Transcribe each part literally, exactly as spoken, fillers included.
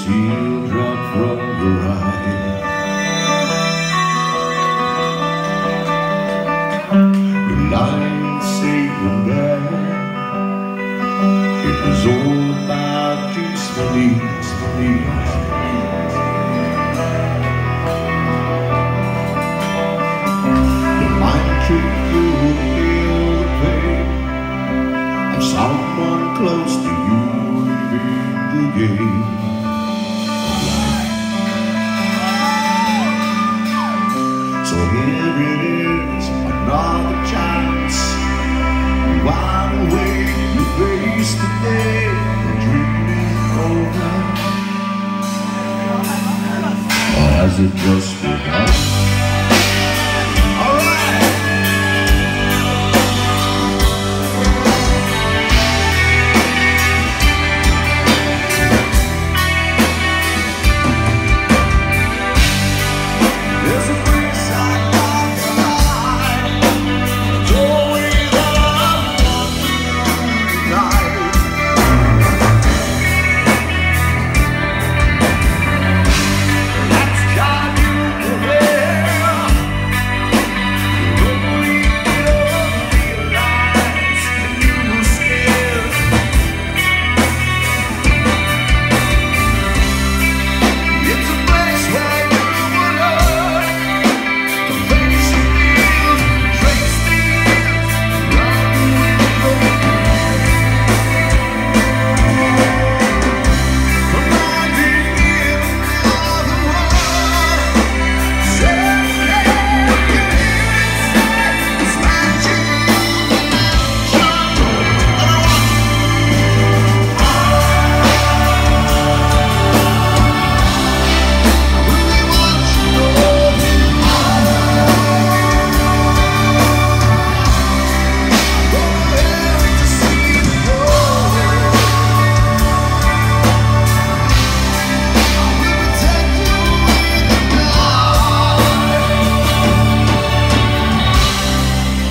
teardrop from your eye. Your life saving there, it was all about just for me, for me. The mind trick could feel the pain of someone close to you in the game. So here it is, another chance. Wide awake, you face the day, the dream is over. Or has it just begun?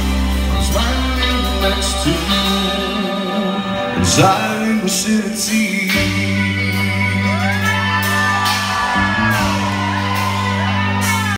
Inside the vicinity